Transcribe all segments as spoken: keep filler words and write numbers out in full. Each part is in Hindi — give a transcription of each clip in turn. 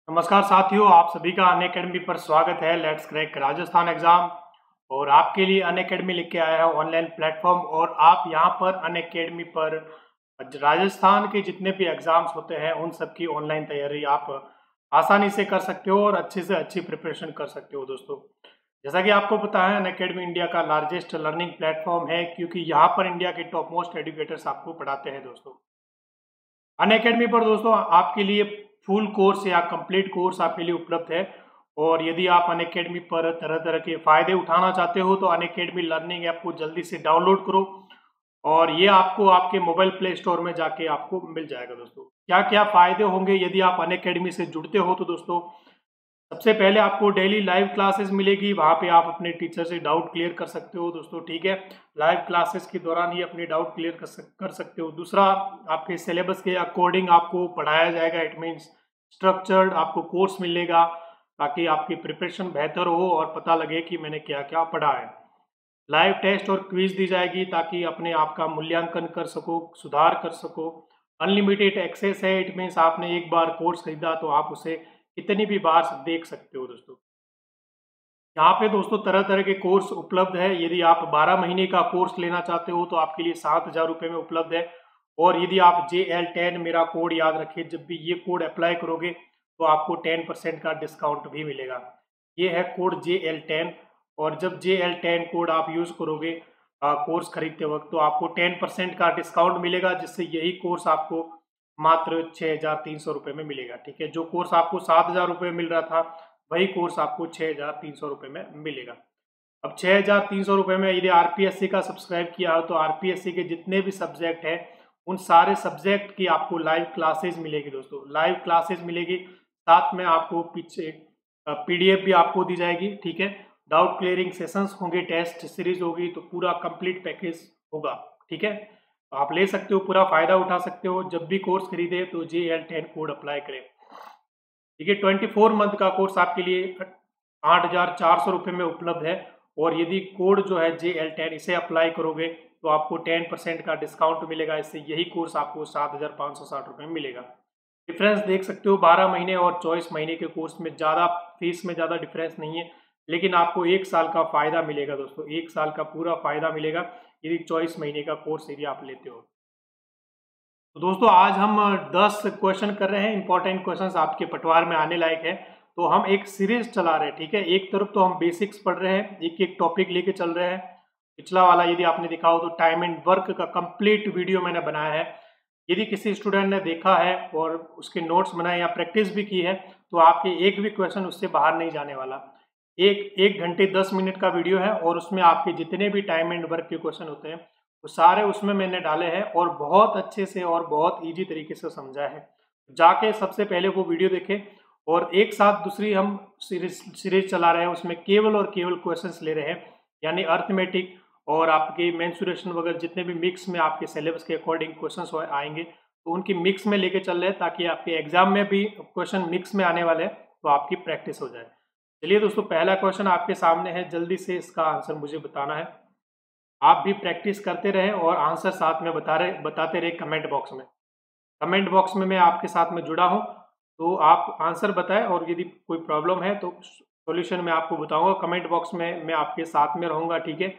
नमस्कार साथियों, आप सभी का अनअकैडमी पर स्वागत है। Let's crack Rajasthan exam. और आपके लिए अनअकैडमी लेके आया है ऑनलाइन प्लेटफॉर्म। और आप यहां पर अनअकैडमी पर राजस्थान के जितने भी एग्जाम्स होते हैं उन सब की ऑनलाइन तैयारी आप आसानी से कर सकते हो और अच्छे से अच्छी प्रिपरेशन कर सकते हो। दोस्तों, जैसा कि आपको पता है, अनअकैडमी इंडिया का लार्जेस्ट लर्निंग प्लेटफॉर्म है, क्योंकि यहाँ पर इंडिया के टॉप मोस्ट एजुकेटर्स आपको पढ़ाते हैं। दोस्तों, अनअकैडमी पर दोस्तों आपके लिए फुल कोर्स या कंप्लीट कोर्स आपके लिए उपलब्ध है। और यदि आप अनअकैडमी पर तरह तरह के फायदे उठाना चाहते हो तो अनअकैडमी लर्निंग ऐप को जल्दी से डाउनलोड करो और ये आपको आपके मोबाइल प्ले स्टोर में जाके आपको मिल जाएगा। दोस्तों, क्या क्या फायदे होंगे यदि आप अनअकैडमी से जुड़ते हो? तो दोस्तों, सबसे पहले आपको डेली लाइव क्लासेस मिलेगी, वहाँ पे आप अपने टीचर से डाउट क्लियर कर सकते हो। दोस्तों, ठीक है, लाइव क्लासेस के दौरान ही अपने डाउट क्लियर कर सक कर सकते हो। दूसरा, आपके सिलेबस के अकॉर्डिंग आपको पढ़ाया जाएगा। इट मीन्स स्ट्रक्चर्ड आपको कोर्स मिलेगा ताकि आपकी प्रिपरेशन बेहतर हो और पता लगे कि मैंने क्या क्या पढ़ा है। लाइव टेस्ट और क्विज दी जाएगी ताकि अपने आप का मूल्यांकन कर सको, सुधार कर सको। अनलिमिटेड एक्सेस है। इट मीन्स आपने एक बार कोर्स खरीदा तो आप उसे कितनी भी बार देख सकते हो। दोस्तों, यहाँ पे दोस्तों तरह तरह के कोर्स उपलब्ध है। यदि आप बारह महीने का कोर्स लेना चाहते हो तो आपके लिए सात हजार रुपये में उपलब्ध है। और यदि आप जे एल टेन, मेरा कोड याद रखिए, जब भी ये कोड अप्लाई करोगे तो आपको टेन परसेंट का डिस्काउंट भी मिलेगा। ये है कोड जे एल टेन। और जब जे एल टेन कोड आप यूज़ करोगे कोर्स खरीदते वक्त तो आपको टेन परसेंट का डिस्काउंट मिलेगा, जिससे यही कोर्स आपको मात्र छः हज़ार तीन सौ रुपये में मिलेगा। ठीक है, जो कोर्स आपको सात हज़ार रुपये मिल रहा था वही कोर्स आपको छः हज़ार तीन सौ रुपये में मिलेगा। अब छः हज़ार तीन सौ रुपये में यदि आर पी एस सी का सब्सक्राइब किया हो तो आर पी एस सी के जितने भी सब्जेक्ट हैं उन सारे सब्जेक्ट की आपको लाइव क्लासेस मिलेगी। दोस्तों, लाइव क्लासेस मिलेगी, साथ में आपको पीछे पी डी एफ भी आपको दी जाएगी। ठीक है, डाउट क्लियरिंग सेशंस होंगे, टेस्ट सीरीज होगी, तो पूरा कंप्लीट पैकेज होगा। ठीक है, तो आप ले सकते हो, पूरा फायदा उठा सकते हो। जब भी कोर्स खरीदे तो J L ten code apply करें। ठीक है, ट्वेंटी फोर मंथ का कोर्स आपके लिए आठ हजार चार सौ रुपये में उपलब्ध है। और यदि कोड जो है जे एल टेन इसे अप्लाई करोगे तो आपको टेन परसेंट का डिस्काउंट मिलेगा। इससे यही कोर्स आपको सात हजार पाँच सौ साठ रुपये में मिलेगा। डिफरेंस देख सकते हो, बारह महीने और चौबीस महीने के कोर्स में ज़्यादा फीस में ज़्यादा डिफरेंस नहीं है, लेकिन आपको एक साल का फ़ायदा मिलेगा। दोस्तों, एक साल का पूरा फ़ायदा मिलेगा यदि चौबीस महीने का कोर्स यदि आप लेते हो। तो दोस्तों, आज हम दस क्वेश्चन कर रहे हैं, इंपॉर्टेंट क्वेश्चंस आपके पटवार में आने लायक है। तो हम एक सीरीज चला रहे हैं। ठीक है, एक तरफ तो हम बेसिक्स पढ़ रहे हैं, एक एक टॉपिक लेके चल रहे हैं। पिछला वाला यदि आपने देखा हो तो टाइम एंड वर्क का कंप्लीट वीडियो मैंने बनाया है। यदि किसी स्टूडेंट ने देखा है और उसके नोट्स बनाए या प्रैक्टिस भी की है तो आपके एक भी क्वेश्चन उससे बाहर नहीं जाने वाला। एक एक घंटे दस मिनट का वीडियो है और उसमें आपके जितने भी टाइम एंड वर्क के क्वेश्चन होते हैं वो सारे उसमें मैंने डाले हैं और बहुत अच्छे से और बहुत इजी तरीके से समझा है। जाके सबसे पहले वो वीडियो देखें। और एक साथ दूसरी हम सीरीज सीरीज चला रहे हैं, उसमें केवल और केवल क्वेश्चंस ले रहे हैं, यानी अर्थमेटिक और आपके मेंसुरेशन वगैरह जितने भी मिक्स में आपके सिलेबस के अकॉर्डिंग क्वेश्चंस आएंगे तो उनकी मिक्स में लेके चल रहे हैं, ताकि आपके एग्जाम में भी क्वेश्चन मिक्स में आने वाले हैं तो आपकी प्रैक्टिस हो जाए। चलिए दोस्तों, पहला क्वेश्चन आपके सामने है, जल्दी से इसका आंसर मुझे बताना है। आप भी प्रैक्टिस करते रहें और आंसर साथ में बता रहे बताते रहे कमेंट बॉक्स में। कमेंट बॉक्स में मैं आपके साथ में जुड़ा हूं, तो आप आंसर बताएं और यदि कोई प्रॉब्लम है तो सॉल्यूशन मैं आपको बताऊंगा। कमेंट बॉक्स में मैं आपके साथ में रहूंगा। ठीक है,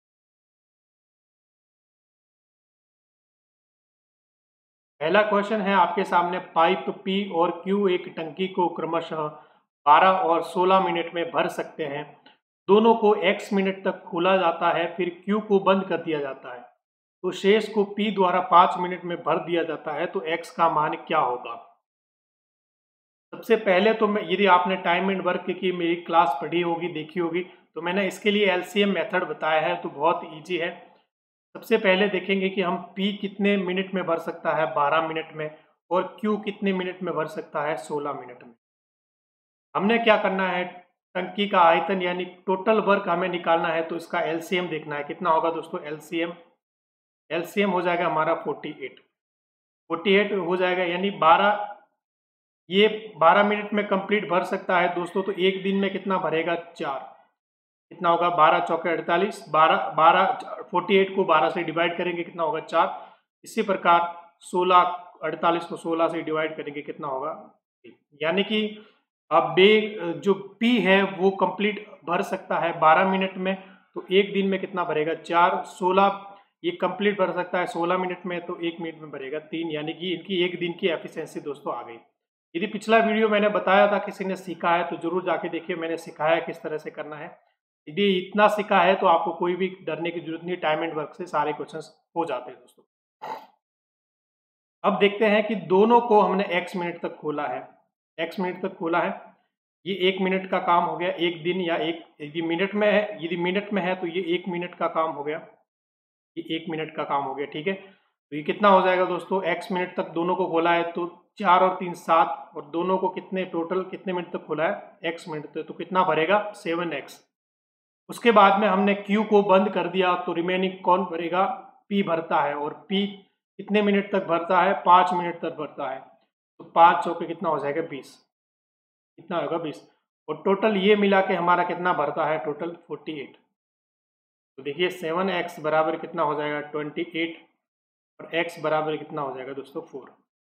पहला क्वेश्चन है आपके सामने, पाइप पी और क्यू एक टंकी को क्रमशः बारह और सोलह मिनट में भर सकते हैं। दोनों को एक्स मिनट तक खोला जाता है, फिर क्यू को बंद कर दिया जाता है, तो शेष को पी द्वारा पाँच मिनट में भर दिया जाता है, तो एक्स का मान क्या होगा? सबसे पहले तो मैं, यदि आपने टाइम एंड वर्क की मेरी क्लास पढ़ी होगी, देखी होगी, तो मैंने इसके लिए एल सी एम मेथड बताया है, तो बहुत इजी है। सबसे पहले देखेंगे कि हम P कितने मिनट में भर सकता है, बारह मिनट में, और Q कितने मिनट में भर सकता है, सोलह मिनट में। हमने क्या करना है, टंकी का आयतन यानी टोटल वर्क हमें निकालना है, तो इसका एल सी एम देखना है। कितना होगा दोस्तों L C M? L C M हो जाएगा हमारा अड़तालीस। अड़तालीस हो जाएगा, यानी बारह, ये बारह मिनट में कंप्लीट भर सकता है दोस्तों, तो एक दिन में कितना भरेगा? चार। कितना होगा? बारह चौके अड़तालीस, बारह बारह अड़तालीस को बारह से डिवाइड करेंगे, कितना होगा? चार। इसी प्रकार सोलह, अड़तालीस को सोलह से डिवाइड करेंगे, कितना होगा? यानी कि अब बे जो पी है वो कंप्लीट भर सकता है बारह मिनट में, तो एक दिन में कितना भरेगा चार, सोलह ये कंप्लीट भर सकता है सोलह मिनट में, तो एक मिनट में भरेगा तीन, यानी कि इनकी एक दिन की एफिशिएंसी दोस्तों आ गई। यदि पिछला वीडियो मैंने बताया था किसी ने सीखा है तो जरूर जाके देखिए, मैंने सिखाया किस तरह से करना है। यदि इतना सीखा है तो आपको कोई भी डरने की जरूरत नहीं, टाइम एंड वर्क से सारे क्वेश्चंस हो जाते हैं दोस्तों। अब देखते हैं कि दोनों को हमने x मिनट तक खोला है, x मिनट तक खोला है, ये एक मिनट का काम हो गया एक दिन, या एक यदि मिनट में है, यदि मिनट में है तो ये एक मिनट का काम हो गया, ये एक मिनट का काम हो गया, ठीक है। तो ये कितना हो जाएगा दोस्तों, x मिनट तक दोनों को खोला है तो चार और तीन सात, और दोनों को कितने टोटल कितने मिनट तक खोला है x मिनट तक, तो कितना भरेगा सेवन एक्स। उसके बाद में हमने q को बंद कर दिया, तो रिमेनिंग कौन भरेगा, p भरता है, और p कितने मिनट तक भरता है, पाँच मिनट तक भरता है, तो पाँच चौके कितना हो जाएगा बीस, कितना होगा बीस, और टोटल ये मिला के हमारा कितना भरता है टोटल अड़तालीस। तो देखिए सेवन एक्स बराबर कितना हो जाएगा अट्ठाईस, और x बराबर कितना हो जाएगा दोस्तों फोर।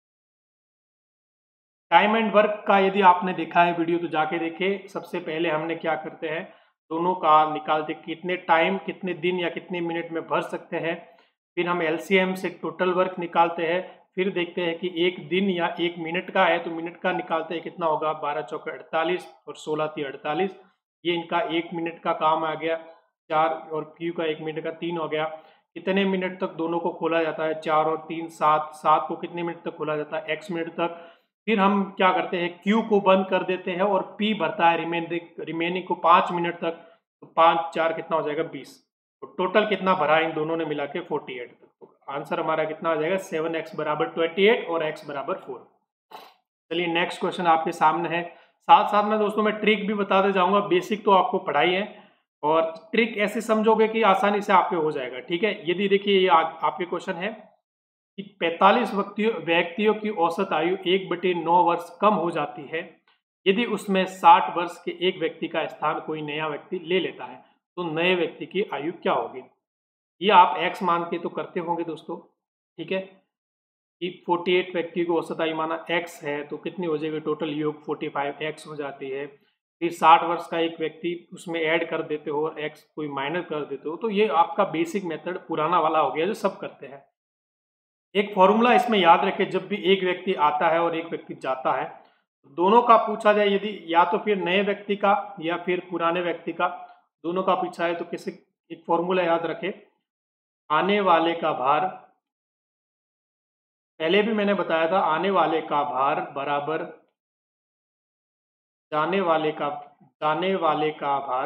टाइम एंड वर्क का यदि आपने देखा है वीडियो तो जाके देखिए। सबसे पहले हमने क्या करते हैं, दोनों का निकालते कितने टाइम कितने दिन या कितने मिनट में भर सकते हैं, फिर हम एलसीएम से टोटल वर्क निकालते हैं, फिर देखते हैं कि एक दिन या एक मिनट का है तो मिनट का निकालते हैं कितना होगा, बारह चौके अड़तालीस और सोलह तीन अड़तालीस, ये इनका एक मिनट का काम आ गया, चार और क्यू का एक मिनट का तीन हो गया। कितने मिनट तक दोनों को खोला जाता है, चार और तीन सात, सात को कितने मिनट तक खोला जाता है एक्स मिनट तक। फिर हम क्या करते हैं, क्यू को बंद कर देते हैं और पी भरता है रिमेनिंग रिमेनिंग को पाँच मिनट तक, तो पाँच चार कितना हो जाएगा बीस, तो टोटल कितना भरा इन दोनों ने मिला के अड़तालीस तक। तो आंसर हमारा कितना आ जाएगा, सेवन एक्स बराबर अट्ठाईस और x बराबर फोर। चलिए नेक्स्ट क्वेश्चन आपके सामने है। साथ साथ में दोस्तों मैं ट्रिक भी बताते जाऊंगा, बेसिक तो आपको पढ़ाई है और ट्रिक ऐसे समझोगे कि आसानी से आपके हो जाएगा, ठीक है। यदि देखिए ये आपके क्वेश्चन है कि पैंतालीस व्यक्तियों व्यक्तियों की औसत आयु एक बटे नौ वर्ष कम हो जाती है, यदि उसमें साठ वर्ष के एक व्यक्ति का स्थान कोई नया व्यक्ति ले लेता है, तो नए व्यक्ति की आयु क्या होगी। ये आप x मान के तो करते होंगे दोस्तों, ठीक है, कि अड़तालीस व्यक्ति को औसत आयु माना x है तो कितनी हो जाएगी टोटल योग पैंतालीस x हो जाती है। फिर साठ वर्ष का एक व्यक्ति उसमें ऐड कर देते हो और x कोई माइनस कर देते हो, तो ये आपका बेसिक मेथड पुराना वाला हो गया जो सब करते हैं। एक फॉर्मूला इसमें याद रखें, जब भी एक व्यक्ति आता है और एक व्यक्ति जाता है, दोनों का पूछा जाए, यदि या तो फिर नए व्यक्ति का या फिर पुराने व्यक्ति का, दोनों का पूछा है तो किसी एक फॉर्मूला याद रखें, आने वाले का भार, पहले भी मैंने बताया था, आने वाले का भार बराबर जाने वाले का जाने वाले का भार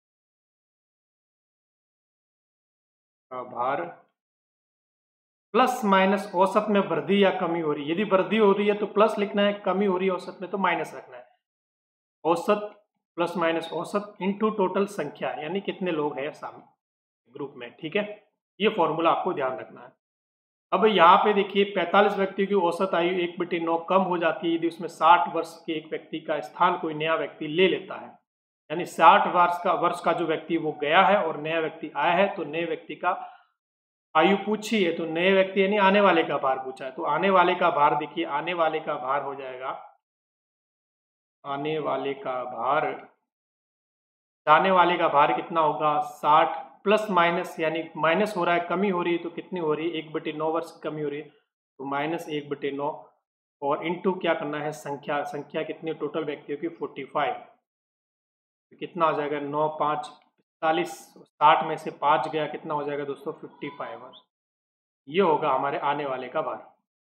का भार प्लस माइनस औसत में वृद्धि या कमी हो रही है। यदि वृद्धि हो रही है तो प्लस लिखना है, कमी हो रही है औसत में तो माइनस रखना है। औसत प्लस माइनस औसत इनटू टोटल संख्या, यानी कितने लोग हैं सामने ग्रुप में, ठीक है। ये फॉर्मूला आपको ध्यान रखना है। अब यहाँ पे देखिए पैंतालीस व्यक्तियों की औसत आयु एक बटे नौ कम हो जाती है यदि उसमें साठ वर्ष के एक व्यक्ति का स्थान कोई नया व्यक्ति ले लेता है, यानी साठ वर्ष का वर्ष का जो व्यक्ति वो गया है और नया व्यक्ति आया है, तो नए व्यक्ति का आयु पूछी है, तो नए व्यक्ति यानी आने वाले का भार पूछा है, तो आने वाले का भार देखिए, आने वाले का भार हो जाएगा, आने वाले का भार, जाने वाले का भार कितना होगा साठ प्लस माइनस, यानी माइनस हो रहा है, कमी हो रही है, तो कितनी हो रही है एक बटे नौ वर्ष की कमी हो रही है, तो माइनस एक बटे नौ, और इनटू क्या करना है संख्या, संख्या कितनी टोटल व्यक्तियों की पैंतालीस, तो कितना हो जाएगा नौ पाँच पैंतालीस, साठ में से पाँच गया, कितना हो जाएगा दोस्तों पचपन वर्ष। ये होगा हमारे आने वाले का भार।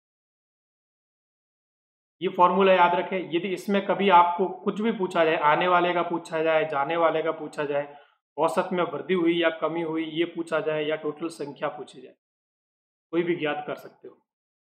ये फॉर्मूला याद रखें। यदि इसमें कभी आपको कुछ भी पूछा जाए, आने वाले का पूछा जाए, जाने वाले का पूछा जाए, औसत में वृद्धि हुई या कमी हुई ये पूछा जाए, या टोटल संख्या पूछी जाए, कोई भी ज्ञात कर सकते हो।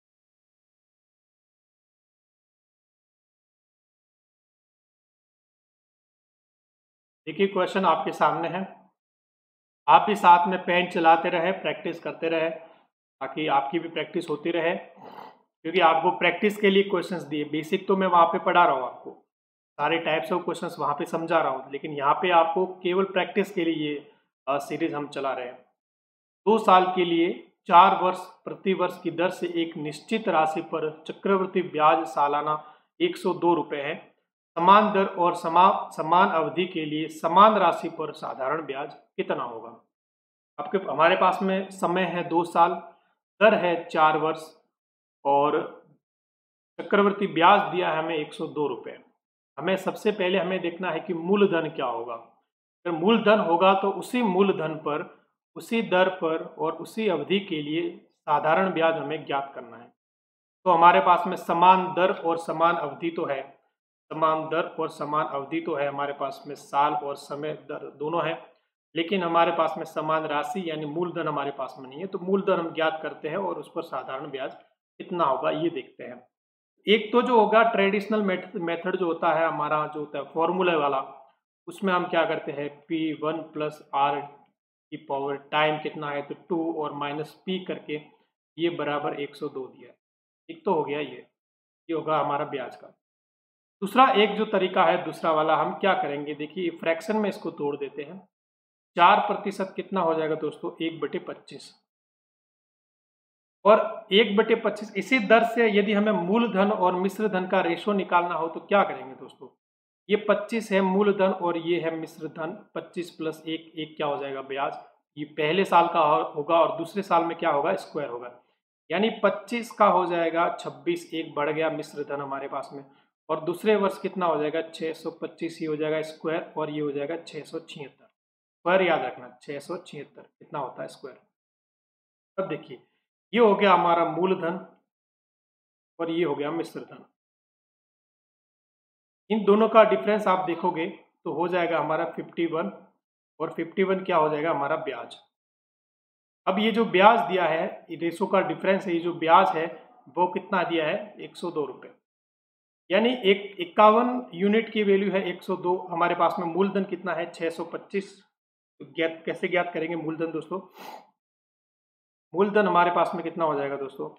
देखिए क्वेश्चन आपके सामने है, आप भी साथ में पेन चलाते रहे, प्रैक्टिस करते रहे, ताकि आपकी भी प्रैक्टिस होती रहे, क्योंकि आपको प्रैक्टिस के लिए क्वेश्चंस दिए। बेसिक तो मैं वहाँ पे पढ़ा रहा हूँ, आपको सारे टाइप्स ऑफ क्वेश्चंस वहाँ पे समझा रहा हूँ, लेकिन यहाँ पे आपको केवल प्रैक्टिस के लिए ये सीरीज हम चला रहे हैं। दो साल के लिए चार वर्ष प्रति वर्ष की दर से एक निश्चित राशि पर चक्रवृद्धि ब्याज सालाना एक सौ दो रुपये है। समान दर और समा समान अवधि के लिए समान राशि पर साधारण ब्याज कितना होगा। आपके हमारे पास में समय है दो साल, दर है चार वर्ष और चक्रवर्ती ब्याज दिया है हमें एक सौ दो रुपये। हमें सबसे पहले हमें देखना है कि मूलधन क्या होगा। अगर मूलधन होगा तो उसी मूलधन पर, उसी दर पर और उसी अवधि के लिए साधारण ब्याज हमें ज्ञात करना है। तो हमारे पास में समान दर और समान अवधि तो है, समान दर और समान अवधि तो है हमारे पास में, साल और समय दर दोनों है, लेकिन हमारे पास में समान राशि यानी मूलधन हमारे पास में नहीं है। तो मूलधन हम ज्ञात करते हैं और उस पर साधारण ब्याज कितना होगा ये देखते हैं। एक तो जो होगा ट्रेडिशनल मेथड जो होता है हमारा, जो होता है फॉर्मूले वाला, उसमें हम क्या करते हैं पी वन प्लस आर की पावर टाइम कितना है तो टू और माइनस पी करके ये बराबर एक सौ दो दिया है। एक तो हो गया ये ये होगा हमारा ब्याज का। दूसरा एक जो तरीका है दूसरा वाला, हम क्या करेंगे देखिए फ्रैक्शन में इसको तोड़ देते हैं। चार प्रतिशत कितना हो जाएगा दोस्तों, एक बटे पच्चीस, और एक बटे पच्चीस। इसी दर से यदि हमें मूलधन और मिश्र धन का रेशो निकालना हो तो क्या करेंगे दोस्तों, ये पच्चीस है मूलधन और ये है मिश्र धन, पच्चीस प्लस एक, एक क्या हो जाएगा ब्याज। ये पहले साल का होगा और दूसरे साल में क्या होगा स्क्वायर होगा, यानी पच्चीस का हो जाएगा छब्बीस, एक बढ़ गया मिश्र धन हमारे पास में, और दूसरे वर्ष कितना हो जाएगा छः सौ पच्चीस ही हो जाएगा स्क्वायर, और ये हो जाएगा छः सौ छिहत्तर। स्क्वायर याद रखना, छः सौ छिहत्तर कितना होता है स्क्वायर। अब देखिए ये हो गया हमारा मूलधन और ये हो गया मिश्र धन। इन दोनों का डिफरेंस आप देखोगे तो हो जाएगा हमारा इक्यावन, और इक्यावन क्या हो जाएगा हमारा ब्याज। अब ये जो ब्याज दिया है, रेशो का डिफरेंस है, ये जो ब्याज है वो कितना दिया है एक सौ दो रुपये, यानी एक इक्यावन यूनिट की वैल्यू है एक सौ दो। हमारे पास में मूलधन कितना है छः सौ पच्चीस। तो ज्ञात कैसे ज्ञात करेंगे मूलधन दोस्तों, मूलधन हमारे पास में कितना हो जाएगा दोस्तों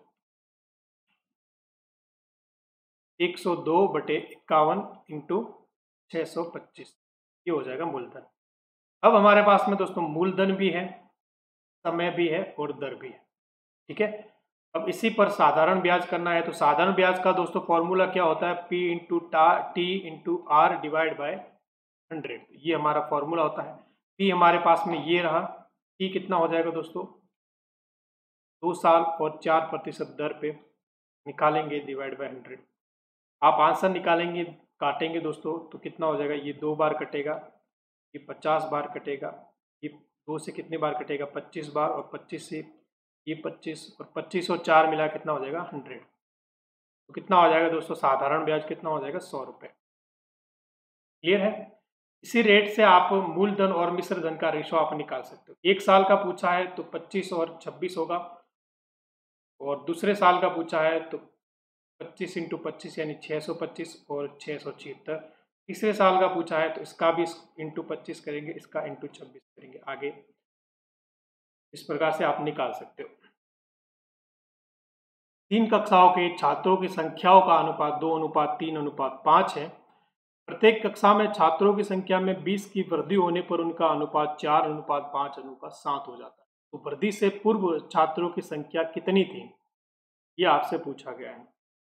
एक सौ दो बटे इक्यावन इंटू छः सौ पच्चीस, ये हो जाएगा मूलधन। अब हमारे पास में दोस्तों मूलधन भी है, समय भी है और दर भी है, ठीक है। अब इसी पर साधारण ब्याज करना है, तो साधारण ब्याज का दोस्तों फॉर्मूला क्या होता है, P into T into R divide by hundred, ये हमारा फॉर्मूला होता है। P हमारे पास में ये रहा, T कितना हो जाएगा दोस्तों दो साल और चार प्रतिशत दर पे निकालेंगे डिवाइड बाय हंड्रेड। आप आंसर निकालेंगे, काटेंगे दोस्तों तो कितना हो जाएगा, ये दो बार कटेगा, ये पचास बार कटेगा, ये दो से कितनी बार कटेगा पच्चीस बार, और पच्चीस से ये पच्चीस, और पच्चीस और चार मिला कितना हो जाएगा हंड्रेड। तो कितना हो जाएगा दोस्तों साधारण ब्याज कितना हो जाएगा सौ रुपये। क्लियर है। इसी रेट से आप मूलधन और मिश्र धन का रेशो आप निकाल सकते हो। एक साल का पूछा है तो पच्चीस और छब्बीस होगा, और दूसरे साल का पूछा है तो पच्चीस इंटू पच्चीस यानी छः सौ पच्चीस और छः सौ छिहत्तर। तीसरे साल का पूछा है तो इसका भी इंटू पच्चीस करेंगे, इसका इंटू छब्बीस करेंगे। आगे इस प्रकार से आप निकाल सकते हो। तीन कक्षाओं के छात्रों की संख्याओं का अनुपात दो अनुपात तीन अनुपात पाँच है। प्रत्येक कक्षा में छात्रों की संख्या में बीस की वृद्धि होने पर उनका अनुपात चार अनुपात पाँच अनुपात सात हो जाता है। तो वृद्धि से पूर्व छात्रों की संख्या कितनी थी, ये आपसे पूछा गया है।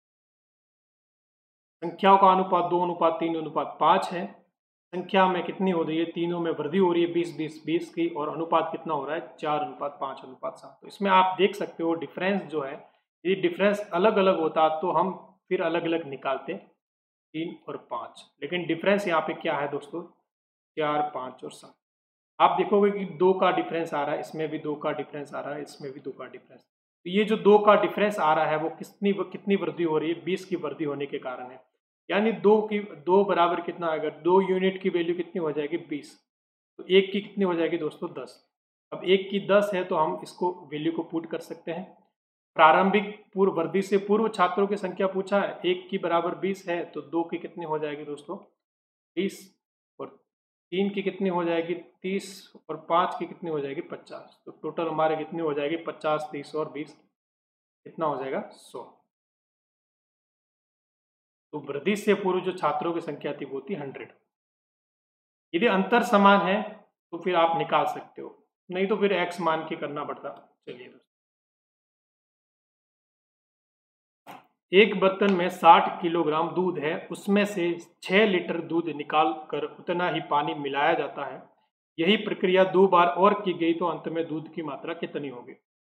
संख्याओं का अनुपात दो अनुपात तीन अनुपात पाँच है। संख्या में कितनी हो रही है, तीनों में वृद्धि हो रही है बीस बीस बीस की, और अनुपात कितना हो रहा है चार अनुपात पाँच अनुपात सात। तो इसमें आप देख सकते हो डिफरेंस जो है, ये डिफरेंस अलग अलग होता तो हम फिर अलग अलग निकालते तीन और पाँच, लेकिन डिफरेंस यहाँ पे क्या है दोस्तों चार पाँच और सात। आप देखोगे कि दो का डिफरेंस आ रहा है, इसमें भी दो का डिफरेंस आ रहा है, इसमें भी दो का डिफरेंस। तो ये जो दो का डिफरेंस आ रहा है वो कितनी कितनी वृद्धि हो रही है, बीस की वृद्धि होने के कारण है। यानी दो की दो बराबर कितना आएगा, दो यूनिट की वैल्यू कितनी हो जाएगी बीस, तो एक की कितनी हो जाएगी दोस्तों दस। अब एक की दस है तो हम इसको वैल्यू को पुट कर सकते हैं। प्रारंभिक पूर्व वृद्धि से पूर्व छात्रों की संख्या पूछा है, एक की बराबर बीस है तो दो की कितनी हो जाएगी दोस्तों बीस, और तीन की कितनी हो जाएगी तीस, और पाँच की कितनी हो जाएगी पचास। तो टोटल हमारे कितनी हो जाएगी पचास तीस और बीस कितना हो जाएगा सौ। तो वृद्धि से पूर्व जो छात्रों की संख्या थी वो थी हंड्रेड। यदि अंतर समान है तो फिर आप निकाल सकते हो, नहीं तो फिर एक्स मान के करना पड़ता। चलिए एक बर्तन में साठ किलोग्राम दूध है, उसमें से छह लीटर दूध निकाल कर उतना ही पानी मिलाया जाता है। यही प्रक्रिया दो बार और की गई तो अंत में दूध की मात्रा कितनी होगी।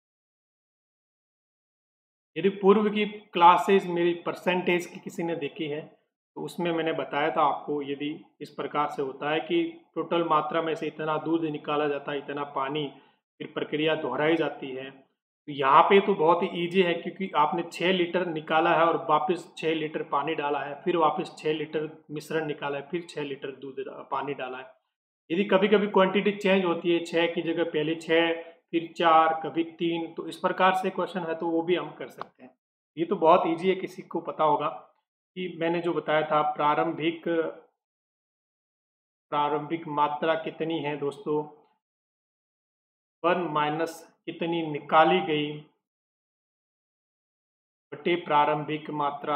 यदि पूर्व की क्लासेस मेरी परसेंटेज की किसी ने देखी है तो उसमें मैंने बताया था आपको, यदि इस प्रकार से होता है कि टोटल मात्रा में से इतना दूध निकाला जाता है, इतना पानी, फिर प्रक्रिया दोहराई जाती है। तो यहाँ पे तो बहुत ही ईजी है, क्योंकि आपने छः लीटर निकाला है और वापस छः लीटर पानी डाला है, फिर वापस छः लीटर मिश्रण निकाला है, फिर छः लीटर दूध पानी डाला है। यदि कभी कभी क्वांटिटी चेंज होती है, छः की जगह पहले छः, फिर चार, कभी तीन, तो इस प्रकार से क्वेश्चन है तो वो भी हम कर सकते हैं। ये तो बहुत ईजी है, किसी को पता होगा कि मैंने जो बताया था प्रारंभिक प्रारंभिक मात्रा कितनी है दोस्तों, वन माइनस कितनी निकाली गई बटे प्रारंभिक मात्रा,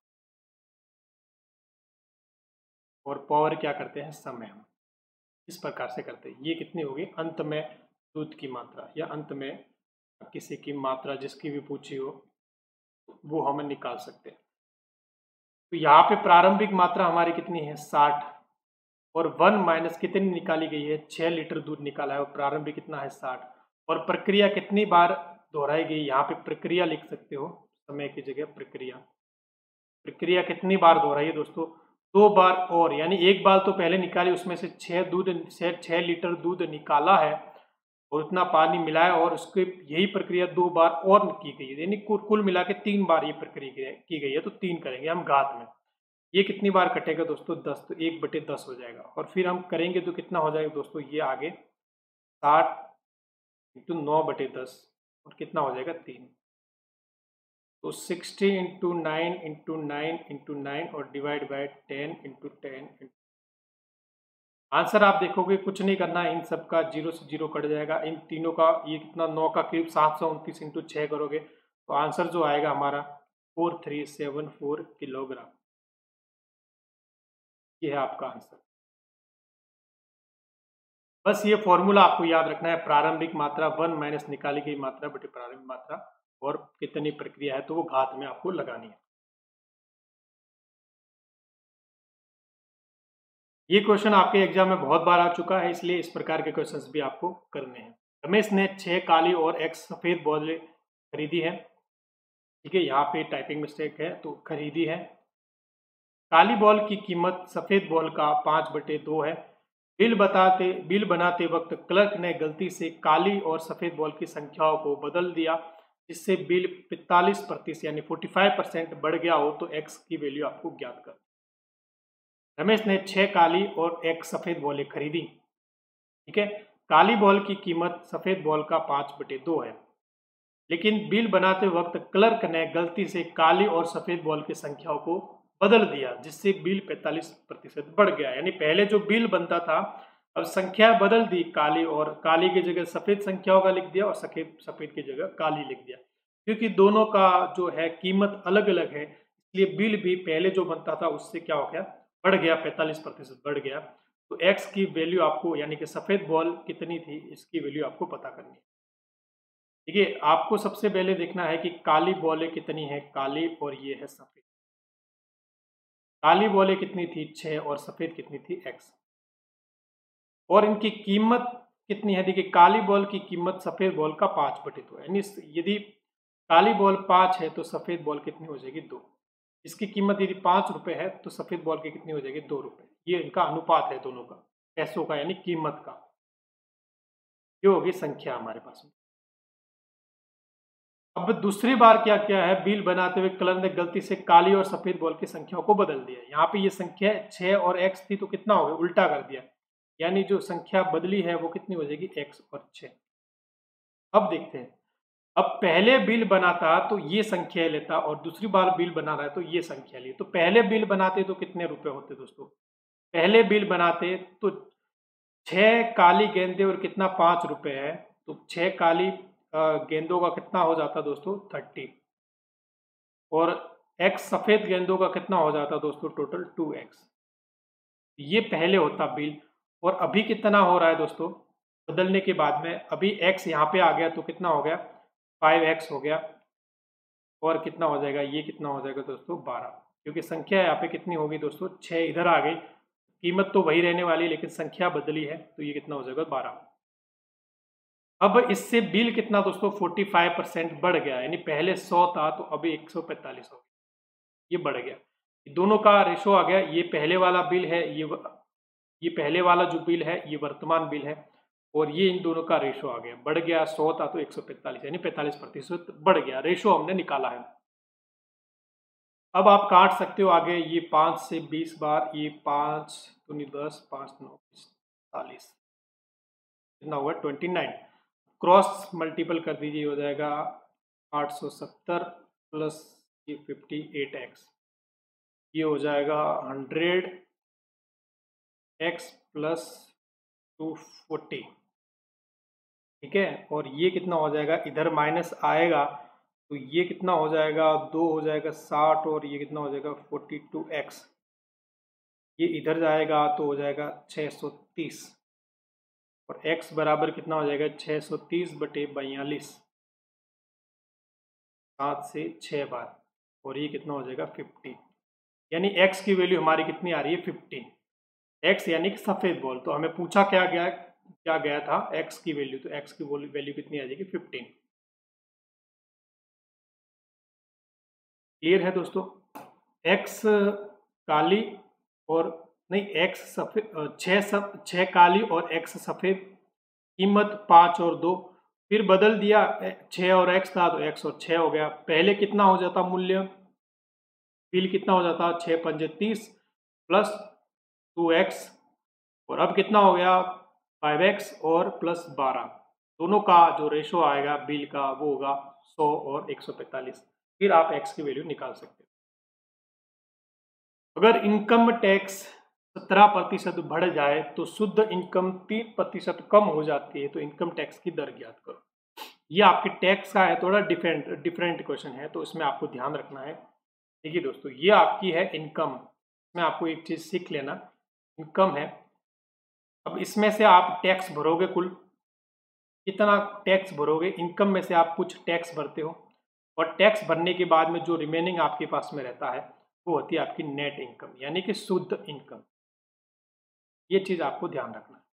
और पावर क्या करते हैं, समय। हम इस प्रकार से करते हैं। ये कितनी होगी, अंत में दूध की मात्रा या अंत में किसी की मात्रा जिसकी भी पूछी हो वो हम निकाल सकते हैं। तो यहाँ पे प्रारंभिक मात्रा हमारी कितनी है, साठ, और वन माइनस कितनी निकाली गई है, छः लीटर दूध निकाला है और प्रारंभिक कितना है, साठ, और प्रक्रिया कितनी बार दोहराई गई, यहाँ पे प्रक्रिया लिख सकते हो, समय की जगह प्रक्रिया। प्रक्रिया कितनी बार दोहराई है दोस्तों, दो बार, और यानी एक बार तो पहले निकाली, उसमें से छः दूध छः लीटर दूध निकाला है और उतना पानी मिलाया, और उसके यही प्रक्रिया दो बार और की गई है, यानी कुल मिला के तीन बार ये प्रक्रिया की गई है। तो तीन करेंगे हम घात में। ये कितनी बार कटेगा दोस्तों, दस, तो एक बटे दस हो जाएगा। और फिर हम करेंगे तो कितना हो जाएगा दोस्तों, ये आगे साठ इंटू नौ बटे दस, और कितना हो जाएगा, तीन। तो sixty into nine into nine into nine और divide by ten into ten. Answer आप देखोगे कुछ नहीं करना है, इन सब का जीरो से जीरो कट जाएगा, इन तीनों का ये कितना, नौ का क्यूब सात सौ उनतीस इंटू छः करोगे तो आंसर जो आएगा हमारा four three seven four kilogram. ये है आपका आंसर। बस ये फॉर्मूला आपको याद रखना है, प्रारंभिक मात्रा वन माइनस निकाली गई मात्रा बटे प्रारंभिक मात्रा, और कितनी प्रक्रिया है तो वो घात में आपको लगानी है। ये क्वेश्चन आपके एग्जाम में बहुत बार आ चुका है, इसलिए इस प्रकार के क्वेश्चंस भी आपको करने हैं। रमेश ने छह काली और एक सफेद बॉल खरीदी है, ठीक है, यहाँ पे टाइपिंग मिस्टेक है, तो खरीदी है। काली बॉल की कीमत सफेद बॉल का पाँच बटे दो है। बिल बताते बिल बनाते वक्त क्लर्क ने गलती से काली और सफेद बॉल की संख्याओं को बदल दिया, जिससे बिल पैंतालीस प्रतिशत यानी पैंतालीस परसेंट बढ़ गया हो, तो एक्स की वैल्यू आपको ज्ञात कर। रमेश ने छह काली और एक सफेद बॉलें खरीदी, ठीक है। काली बॉल की कीमत सफेद बॉल का पाँच बटे दो है, लेकिन बिल बनाते वक्त क्लर्क ने गलती से काली और सफेद बॉल की संख्याओं को बदल दिया, जिससे बिल पैंतालीस प्रतिशत बढ़ गया। यानी पहले जो बिल बनता था, अब संख्या बदल दी, काली और काली की जगह सफेद संख्याओं का लिख दिया और सफेद सफेद की जगह काली लिख दिया। क्योंकि दोनों का जो है कीमत अलग अलग है, इसलिए बिल भी पहले जो बनता था उससे क्या हो गया, बढ़ गया, पैंतालीस प्रतिशत बढ़ गया। तो एक्स की वैल्यू आपको, यानी कि सफेद बॉल कितनी थी, इसकी वैल्यू आपको पता करनी है। देखिए, आपको सबसे पहले देखना है कि काली बॉलें कितनी है, काली और ये है सफेद। काली बॉलें कितनी थी, छः, और सफेद कितनी थी, एक्स। और इनकी कीमत कितनी है, देखिए काली बॉल की कीमत सफेद बॉल का पाँच बटे दो, यानी यदि काली बॉल पाँच है तो सफेद बॉल कितनी हो जाएगी, दो। इसकी कीमत यदि पाँच रुपये है तो सफेद बॉल की कितनी हो जाएगी, दो रुपये। ये इनका अनुपात है दोनों का, पैसों का, यानी कीमत का। ये होगी संख्या हमारे पास में। अब दूसरी बार क्या किया है, बिल बनाते हुए क्लर्क ने गलती से काली और सफेद बॉल की संख्याओं को बदल दिया। यहाँ पे ये संख्या छः और एक्स थी, तो कितना हो गया, उल्टा कर दिया, यानी जो संख्या बदली है वो कितनी हो जाएगी, एक्स और छः। अब देखते हैं, अब पहले बिल बनाता तो ये संख्या लेता, और दूसरी बार बिल बना रहा है तो ये संख्या ली। तो पहले बिल बनाते तो कितने रुपए होते दोस्तों, पहले बिल बनाते तो छः काली गेंदे और कितना, पाँच रुपए है, तो छः काली गेंदों का कितना हो जाता दोस्तों, थर्टी, और एक्स सफेद गेंदों का कितना हो जाता दोस्तों, टोटल टू एक्स। ये पहले होता बिल, और अभी कितना हो रहा है दोस्तों, बदलने के बाद में अभी एक्स यहाँ पे आ गया तो कितना हो गया, फाइव एक्स हो गया, और कितना हो जाएगा, ये कितना हो जाएगा दोस्तों बारह, क्योंकि संख्या यहाँ पे कितनी होगी दोस्तों, छः इधर आ गई, कीमत तो वही रहने वाली लेकिन संख्या बदली है, तो ये कितना हो जाएगा बारह। अब इससे बिल कितना दोस्तों पैंतालीस परसेंट बढ़ गया, यानी पहले सौ था तो अभी एक सौ पैंतालीस हो गया, ये बढ़ गया। दोनों का रेशो आ गया, ये पहले वाला बिल है, ये ये पहले वाला जो बिल है ये वर्तमान बिल है, और ये इन दोनों का रेशो आ गया, बढ़ गया, सौ था तो एक सौ पैंतालीस, यानी पैंतालीस प्रतिशत बढ़ गया, रेशो हमने निकाला है। अब आप काट सकते हो आगे, ये पाँच से बीस बार, ये पाँच दूनी दस, पाँच नौ पैंतालीस, कितना हुआ ट्वेंटी नाइन, क्रॉस मल्टीपल कर दीजिए, हो जाएगा आठ सौ सत्तर प्लस ये फिफ्टी एट एक्स, ये हो जाएगा hundred X plus two forty, ठीक है। और ये कितना हो जाएगा, इधर माइनस आएगा तो ये कितना हो जाएगा, दो हो जाएगा साठ, और ये कितना हो जाएगा फोर्टी टू एक्स, ये इधर जाएगा तो हो जाएगा छः सौ तीस, और x बराबर कितना हो जाएगा छः सौ तीस बटे बयालीस, सात से छः बार, और ये कितना हो जाएगा फिफ्टी, यानी x की वैल्यू हमारी कितनी आ रही है फिफ्टीन, x यानी कि सफ़ेद बॉल, तो हमें पूछा क्या गया क्या गया था x की वैल्यू, तो x की वैल्यू कितनी आ जाएगी फिफ्टीन। क्लियर है दोस्तों, x काली और नहीं x सफ़ेद, छः सब छः काली और x सफ़ेद, कीमत पाँच और दो, फिर बदल दिया, छः और x था तो x और छः हो गया, पहले कितना हो जाता मूल्य, बिल कितना हो जाता छः पंजे तीस प्लस टू एक्स, और अब कितना हो गया फाइव एक्स और प्लस बारह, दोनों का जो रेशो आएगा बिल का वो होगा सौ और एक सौ पैंतालीस, फिर आप x की वैल्यू निकाल सकते हो। अगर इनकम टैक्स सत्रह प्रतिशत बढ़ जाए तो शुद्ध इनकम तीन प्रतिशत कम हो जाती है, तो इनकम टैक्स की दर ज्ञात करो। ये आपके टैक्स का है, थोड़ा डिफरेंट डिफरेंट क्वेश्चन है, तो इसमें आपको ध्यान रखना है। देखिए दोस्तों, ये आपकी है इनकम, इसमें आपको एक चीज़ सीख लेना, इनकम है। अब इसमें से आप टैक्स भरोगे, कुल कितना टैक्स भरोगे, इनकम में से आप कुछ टैक्स भरते हो, और टैक्स भरने के बाद में जो रिमेनिंग आपके पास में रहता है वो होती है आपकी नेट इनकम, यानी कि शुद्ध इनकम। ये चीज़ आपको ध्यान रखना है,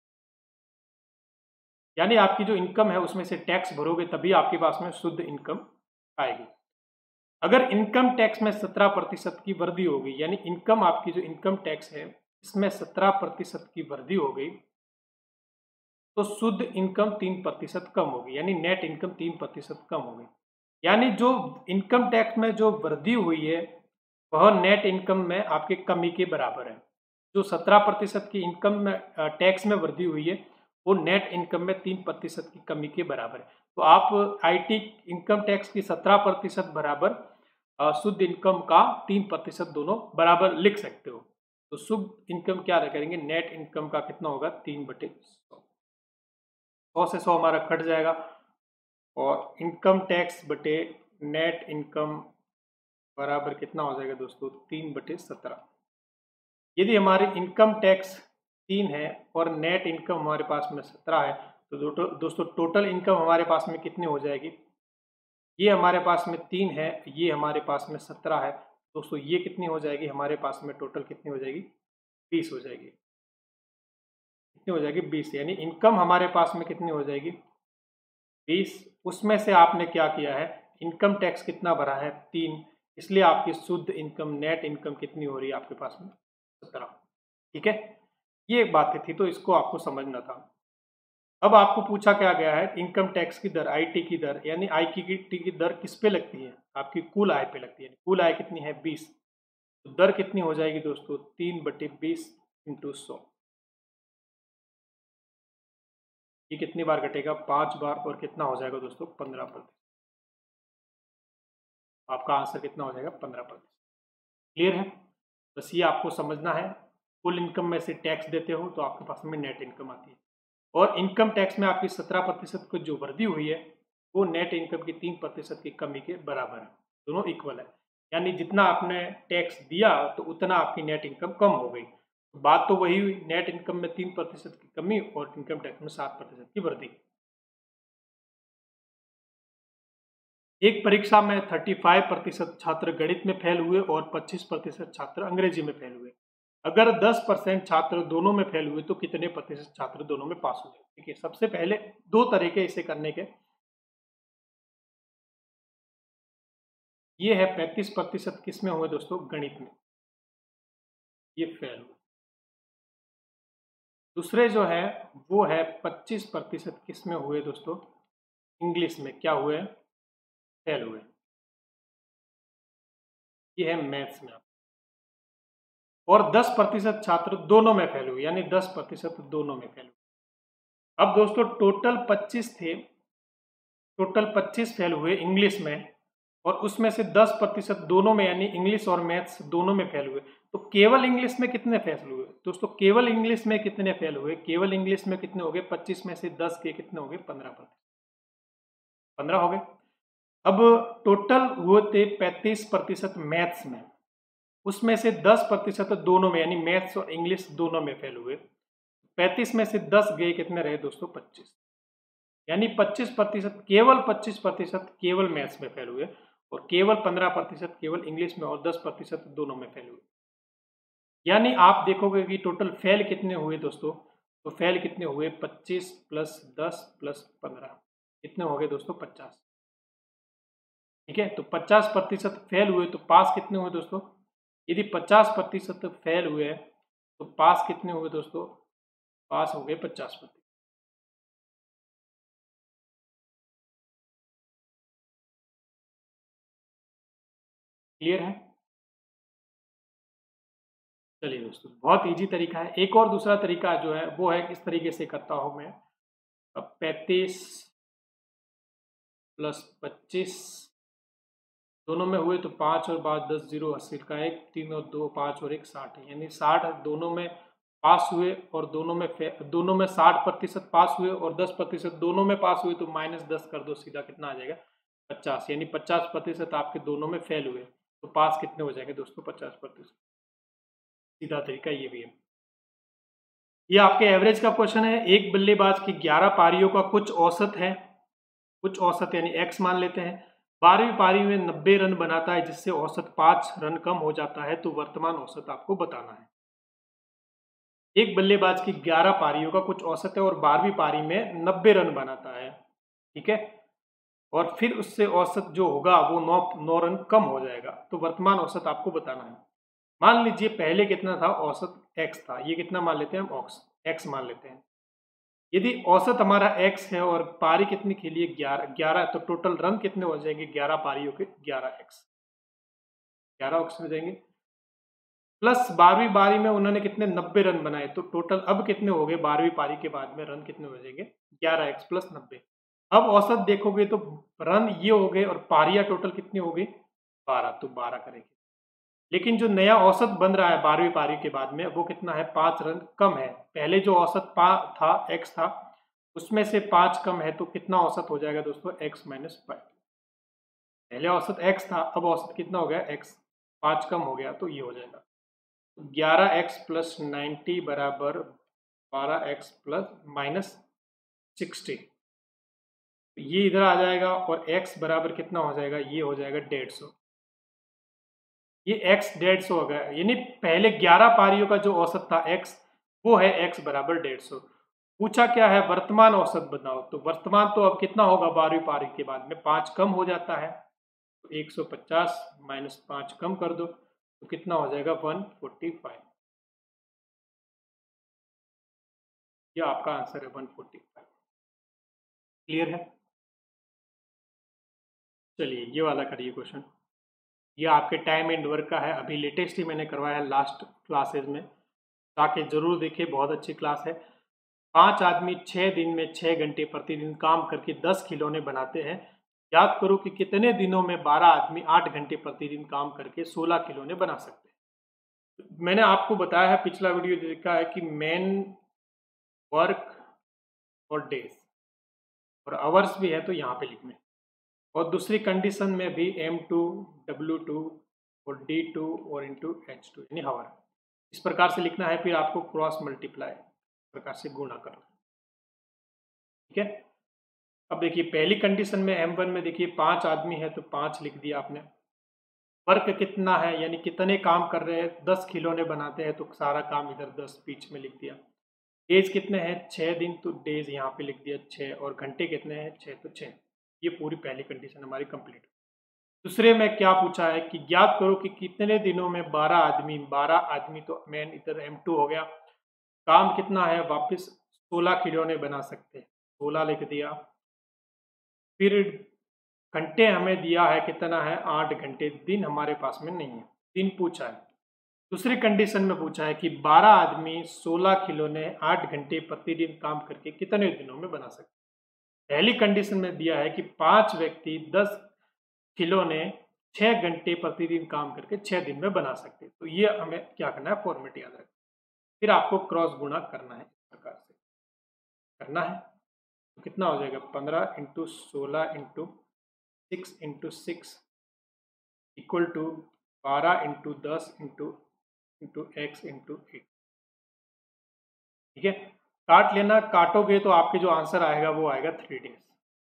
यानी आपकी जो इनकम है उसमें से टैक्स भरोगे तभी आपके पास में शुद्ध इनकम आएगी। अगर इनकम टैक्स में सत्रह प्रतिशत की वृद्धि होगी, यानी इनकम आपकी जो इनकम टैक्स है इसमें सत्रह प्रतिशत की वृद्धि हो गई, तो शुद्ध इनकम तीन प्रतिशत कम होगी, यानी नेट इनकम तीन प्रतिशत कम हो गई। यानी जो इनकम टैक्स में जो वृद्धि हुई है वह नेट इनकम में आपके कमी के बराबर है। जो सत्रह प्रतिशत की इनकम में टैक्स में वृद्धि हुई है वो नेट इनकम में तीन प्रतिशत की कमी के बराबर है। तो आप आईटी इनकम टैक्स की सत्रह प्रतिशत बराबर शुद्ध इनकम का तीन प्रतिशत दोनों बराबर लिख सकते हो। तो शुद्ध इनकम क्या करेंगे, नेट इनकम का कितना होगा तीन बटे सौ, सौ से सौ हमारा कट जाएगा, और इनकम टैक्स बटे नेट इनकम बराबर कितना हो जाएगा दोस्तों तीन बटे सत्रह। यदि हमारी इनकम टैक्स तीन है और नेट इनकम हमारे पास में सत्रह है, तो दोस्तों टोटल इनकम हमारे पास में कितनी हो जाएगी, ये हमारे पास में तीन है, ये हमारे पास में सत्रह है, दोस्तों ये कितनी हो जाएगी हमारे पास में टोटल कितनी हो जाएगी बीस हो जाएगी, कितनी हो जाएगी बीस, यानी इनकम हमारे पास में कितनी हो जाएगी बीस। उसमें से आपने क्या किया है, इनकम टैक्स कितना भरा है तीन, इसलिए आपकी शुद्ध इनकम नेट इनकम कितनी हो रही है आपके पास में सत्रह। ठीक है, ये एक बात थी, तो इसको आपको समझना था। अब आपको पूछा क्या गया है, इनकम टैक्स की दर, आईटी की दर, यानी आई की टी की दर किस पे लगती है, आपकी कुल आय पे लगती है। कुल आय कितनी है बीस, तो दर कितनी हो जाएगी दोस्तों तीन बटे बीस इंटू सौ। ये कितनी बार घटेगा पांच बार, और कितना हो जाएगा दोस्तों पंद्रह प्रतिशत। आपका आंसर कितना हो जाएगा पंद्रह प्रतिशत। क्लियर है, बस ये आपको समझना है। कुल इनकम में से टैक्स देते हो तो आपके पास में नेट इनकम आती है, और इनकम टैक्स में आपकी सत्रह प्रतिशत की जो वृद्धि हुई है वो नेट इनकम की तीन प्रतिशत की कमी के बराबर है, दोनों इक्वल है। यानी जितना आपने टैक्स दिया तो उतना आपकी नेट इनकम कम हो गई। बात तो वही हुई, नेट इनकम में तीन प्रतिशत की कमी और इनकम टैक्स में सात प्रतिशत की वृद्धि। एक परीक्षा में पैंतीस प्रतिशत छात्र गणित में फेल हुए और पच्चीस प्रतिशत छात्र अंग्रेजी में फेल हुए। अगर दस परसेंट छात्र दोनों में फेल हुए तो कितने प्रतिशत छात्र दोनों में पास हुए? ठीक है, सबसे पहले दो तरीके इसे करने के। ये है पैंतीस प्रतिशत किस में हुए दोस्तों? गणित में, ये फेल हुए। दूसरे जो है वो है पच्चीस प्रतिशत किस में हुए दोस्तों? इंग्लिश में क्या हुए? फेल हुए। ये है मैथ्स में। और दस प्रतिशत छात्र दोनों में फेल हुए, यानी दस प्रतिशत दोनों में फेल हुए। अब दोस्तों टोटल पच्चीस थे, टोटल पच्चीस फेल हुए इंग्लिश में, और उसमें से दस प्रतिशत दोनों में, यानी इंग्लिश और मैथ्स दोनों में फेल हुए। तो केवल इंग्लिश में कितने फेल हुए दोस्तों? केवल इंग्लिश में कितने फेल हुए? केवल इंग्लिश में कितने हो गए? पच्चीस में से दस के कितने हो गए? पंद्रह प्रतिशत, पंद्रह हो गए। अब टोटल हुए थे पैंतीस प्रतिशत मैथ्स में, उसमें से दस प्रतिशत दोनों में, यानी मैथ्स और इंग्लिश दोनों में फेल हुए। पैंतीस में से दस गए, कितने रहे दोस्तों? पच्चीस। यानी पच्चीस प्रतिशत, केवल पच्चीस प्रतिशत केवल मैथ्स में फेल हुए, और केवल पंद्रह प्रतिशत केवल इंग्लिश में, और दस प्रतिशत दोनों में फेल हुए। यानी आप देखोगे कि टोटल फेल कितने हुए दोस्तों? तो फेल कितने हुए? पच्चीस प्लस दस प्लस पंद्रह, कितने हो गए दोस्तों? पचास। ठीक है, तो पचास प्रतिशत फेल हुए तो पास कितने हुए दोस्तों? यदि पचास प्रतिशत फेल हुए तो पास कितने हुए दोस्तों? पास हो गए पचास प्रतिशत। क्लियर है? चलिए दोस्तों, बहुत इजी तरीका है। एक और दूसरा तरीका जो है वो है, इस तरीके से करता हूं मैं। अब पैंतीस प्लस पच्चीस दोनों में हुए तो पाँच और बाद दस, जीरो अस्सी का एक, तीन और दो पाँच और एक साठ है, यानी साठ दोनों में पास हुए, और दोनों में दोनों में साठ प्रतिशत पास हुए और दस प्रतिशत दोनों में पास हुए, तो माइनस दस कर दो, सीधा कितना आ जाएगा? पचास। यानी पचास प्रतिशत आपके दोनों में फेल हुए, तो पास कितने हो जाएंगे दोस्तों? पचास प्रतिशत। सीधा तरीका ये भी है। ये आपके एवरेज का क्वेश्चन है। एक बल्लेबाज की ग्यारह पारियों का कुछ औसत है, कुछ औसत यानी एक्स मान लेते हैं। बारहवीं पारी में नब्बे रन बनाता है, जिससे औसत पांच रन कम हो जाता है, तो वर्तमान औसत आपको बताना है। एक बल्लेबाज की ग्यारह पारियों का कुछ औसत है और बारहवीं पारी में नब्बे रन बनाता है, ठीक है, और फिर उससे औसत जो होगा वो नौ नौ रन कम हो जाएगा, तो वर्तमान औसत आपको बताना है। मान लीजिए पहले कितना था? औसत एक्स था, ये कितना मान लेते हैं हम? एक्स मान लेते हैं। यदि औसत हमारा x है और पारी कितनी खेली है? ग्यारह, ग्यारह, तो टोटल रन कितने हो जाएंगे ग्यारह पारियों के? ग्यारह एक्स, ग्यारह एक्स हो जाएंगे। प्लस बारहवीं पारी में उन्होंने कितने? नब्बे रन बनाए, तो टोटल अब कितने हो गए बारहवीं पारी के बाद में? रन कितने हो जाएंगे? ग्यारह एक्स प्लस नब्बे। अब औसत देखोगे तो रन ये हो गए और पारियां टोटल कितनी हो गई? बारह, तो बारह करेंगे। लेकिन जो नया औसत बन रहा है बारहवीं पारी के बाद में, वो कितना है? पांच रन कम है। पहले जो औसत पा था एक्स था, उसमें से पांच कम है, तो कितना औसत हो जाएगा दोस्तों? X minus five. पहले औसत एक्स था, अब औसत कितना हो गया? एक्स, पांच कम हो गया, तो ये हो जाएगा ग्यारह एक्स प्लस नाइन्टी बराबर बारह एक्स प्लस माइनस सिक्सटी। ये इधर आ जाएगा, और x बराबर कितना हो जाएगा? ये हो जाएगा डेढ़ सौ। ये x डेढ़ सौ हो गया, यानी पहले ग्यारह पारियों का जो औसत था x, वो है x बराबर डेढ़ सौ। पूछा क्या है? वर्तमान औसत बताओ। तो वर्तमान तो अब कितना होगा बारहवीं पारी के बाद में? पाँच कम हो जाता है, तो एक सौ पचास माइनस पाँच कम कर दो, तो कितना हो जाएगा? एक सौ पैंतालीस। ये आपका आंसर है एक सौ पैंतालीस। क्लियर है? चलिए ये वाला करिए क्वेश्चन। ये आपके टाइम एंड वर्क का है, अभी लेटेस्ट ही मैंने करवाया है लास्ट क्लासेज में, ताकि जरूर देखिए, बहुत अच्छी क्लास है। पांच आदमी छः दिन में छः घंटे प्रतिदिन काम करके दस खिलौने बनाते हैं। याद करो कि कितने दिनों में बारह आदमी आठ घंटे प्रतिदिन काम करके सोलह खिलौने बना सकते हैं। मैंने आपको बताया है, पिछला वीडियो देखा है, कि मेन वर्क और डेज और आवर्स भी है, तो यहाँ पे लिखने। और दूसरी कंडीशन में भी एम टू, डब्ल्यू टू और डी टू और इंटू एच टू, यानी हावर, इस प्रकार से लिखना है। फिर आपको क्रॉस मल्टीप्लाई प्रकार से गुणा करना, ठीक है। अब देखिए पहली कंडीशन में एम वन में देखिए पांच आदमी है तो पांच लिख दिया आपने। वर्क कितना है यानी कितने काम कर रहे हैं, दस खिलौने बनाते हैं तो सारा काम इधर दस बीच में लिख दिया। डेज कितने हैं, छः दिन, तो डेज यहाँ पे लिख दिया छः, और घंटे कितने हैं, छः, तो छः। ये पूरी पहली कंडीशन हमारी कंप्लीट। दूसरे में क्या पूछा है कि ज्ञात करो कि कितने दिनों में बारह आदमी, बारह आदमी तो मेन इधर एम टू हो गया, काम कितना है, वापस सोलह खिलौने बना सकते हैं, सोलह लिख दिया। फिर घंटे हमें दिया है कितना है, आठ घंटे, दिन हमारे पास में नहीं है, दिन पूछा है। दूसरी कंडीशन में पूछा है कि बारह आदमी सोलह खिलौने आठ घंटे प्रतिदिन काम करके कितने दिनों में बना सकते हैं। पहली कंडीशन में दिया है कि पांच व्यक्ति दस खिलौने छः घंटे प्रतिदिन काम करके छः दिन में बना सकते हैं। तो ये हमें क्या करना है, फॉर्मेट याद रखना। फिर आपको क्रॉस गुणा करना है, इस प्रकार से करना है। तो कितना हो जाएगा, पंद्रह इंटू सोलह into six into six equal to बारह इंटू दस into into X into eight. ठीक है, काट लेना, काटोगे तो आपके जो आंसर आएगा वो आएगा थ्री डेज।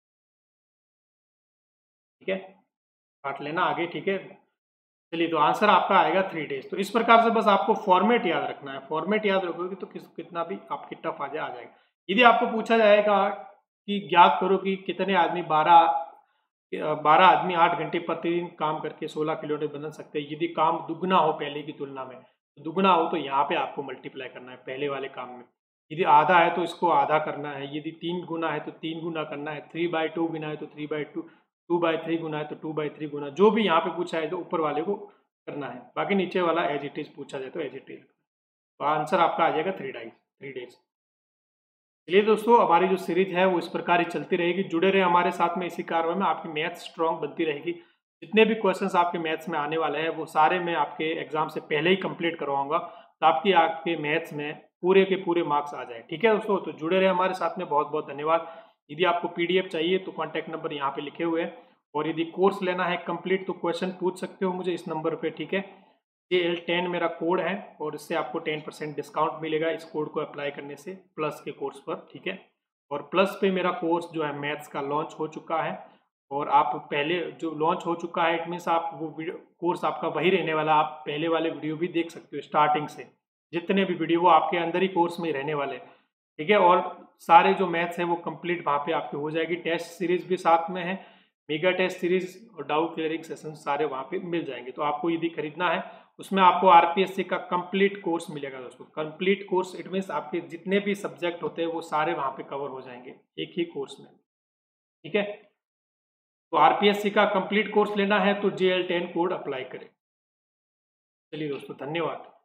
ठीक है, काट लेना आगे। ठीक है, चलिए, तो आंसर आपका आएगा थ्री डेज। तो इस प्रकार से बस आपको फॉर्मेट याद रखना है। फॉर्मेट याद रखोगे तो किस कितना भी आपकी टफ आ जाए आ जाएगा। यदि आपको पूछा जाएगा कि ज्ञात करो कि कितने आदमी बारह बारह आदमी आठ घंटे प्रतिदिन काम करके सोलह खिलौने बना सकते हैं, यदि काम दुगना हो पहले की तुलना में, तो दुगना हो तो यहाँ पे आपको मल्टीप्लाई करना है पहले वाले काम में। यदि आधा है तो इसको आधा करना है, यदि तीन गुना है तो तीन गुना करना है, थ्री बाई टू गुना है तो three by two, two by three गुना है तो टू बाई थ्री गुना, जो भी यहाँ पे पूछा है तो ऊपर वाले को करना है, बाकी नीचे वाला एज इट इज पूछा जाए तो एज इट इज। तो आंसर आपका आ जाएगा थ्री डाइज थ्री डेज। चलिए दोस्तों, हमारी जो सीरीज है वो इस प्रकार ही चलती रहेगी। जुड़े रहे हमारे साथ में, इसी कार्य में आपकी मैथ्स स्ट्रॉन्ग बनती रहेगी। जितने भी क्वेश्चंस आपके मैथ्स में आने वाले हैं वो सारे मैं आपके एग्जाम से पहले ही कंप्लीट करवाऊंगा, तो आपकी आपके मैथ्स में पूरे के पूरे मार्क्स आ जाए। ठीक है दोस्तों, तो जुड़े रहे हमारे साथ में। बहुत बहुत धन्यवाद। यदि आपको पीडीएफ चाहिए तो कॉन्टैक्ट नंबर यहाँ पे लिखे हुए हैं, और यदि कोर्स लेना है कंप्लीट तो क्वेश्चन पूछ सकते हो मुझे इस नंबर पे। ठीक है, जे एल टेन मेरा कोड है, और इससे आपको टेन परसेंट डिस्काउंट मिलेगा इस कोड को अप्लाई करने से प्लस के कोर्स पर। ठीक है, और प्लस पे मेरा कोर्स जो है मैथ्स का लॉन्च हो चुका है, और आप पहले जो लॉन्च हो चुका है इट मीन्स आप वो कोर्स आपका वही रहने वाला, आप पहले वाले वीडियो भी देख सकते हो स्टार्टिंग से, जितने भी वीडियो वो आपके अंदर ही कोर्स में ही रहने वाले। ठीक है, और सारे जो मैथ्स है वो कंप्लीट वहाँ पे आपकी हो जाएगी। टेस्ट सीरीज भी साथ में है, मेगा टेस्ट सीरीज और डाउट क्लियरिंग सेशन सारे वहाँ पे मिल जाएंगे। तो आपको यदि खरीदना है उसमें आपको आरपीएससी का कंप्लीट कोर्स मिलेगा दोस्तों। कंप्लीट कोर्स इट मीन्स आपके जितने भी सब्जेक्ट होते हैं वो सारे वहाँ पे कवर हो जाएंगे एक ही कोर्स में। ठीक है, तो आरपीएससी का कंप्लीट कोर्स लेना है तो J L ten code apply करें। चलिए दोस्तों, धन्यवाद।